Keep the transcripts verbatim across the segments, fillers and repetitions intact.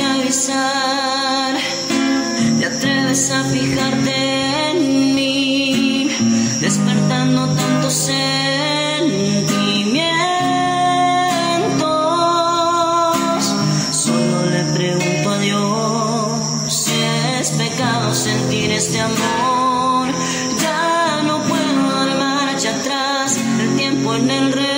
avisar, te atreves a fijarte en mí, despertando tantos sentimientos. Solo le pregunto a Dios si es pecado sentir este amor. Ya no puedo dar marcha atrás, el tiempo en el reloj.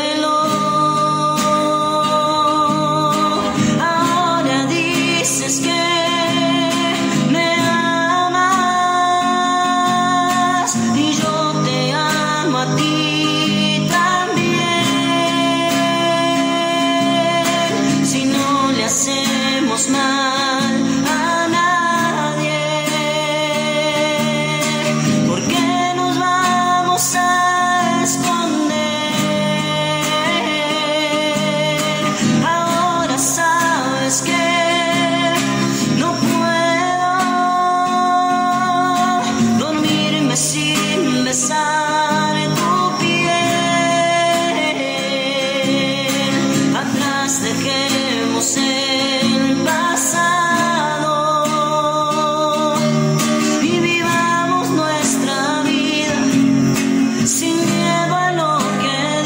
Mal a nadie, ¿por qué nos vamos a esconder? Ahora sabes que no puedo dormirme sin besar tu piel. Atrás dejemos el pasado y vivamos nuestra vida sin miedo a lo que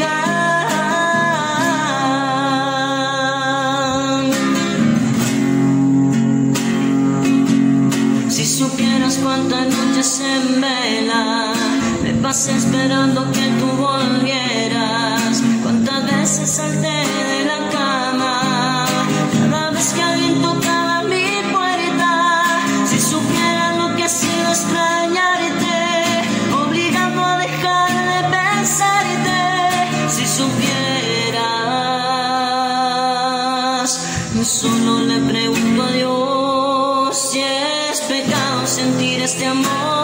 digan. Si supieras cuántas noches en vela me pasé esperando que tú volvieras, cuántas veces salté de la cama cada vez que alguien tocaba mi puerta. Si supieras lo que ha sido extrañarte, obligando a dejar de pensarte. Si supieras, solo le pregunto a Dios si es pecado sentir este amor.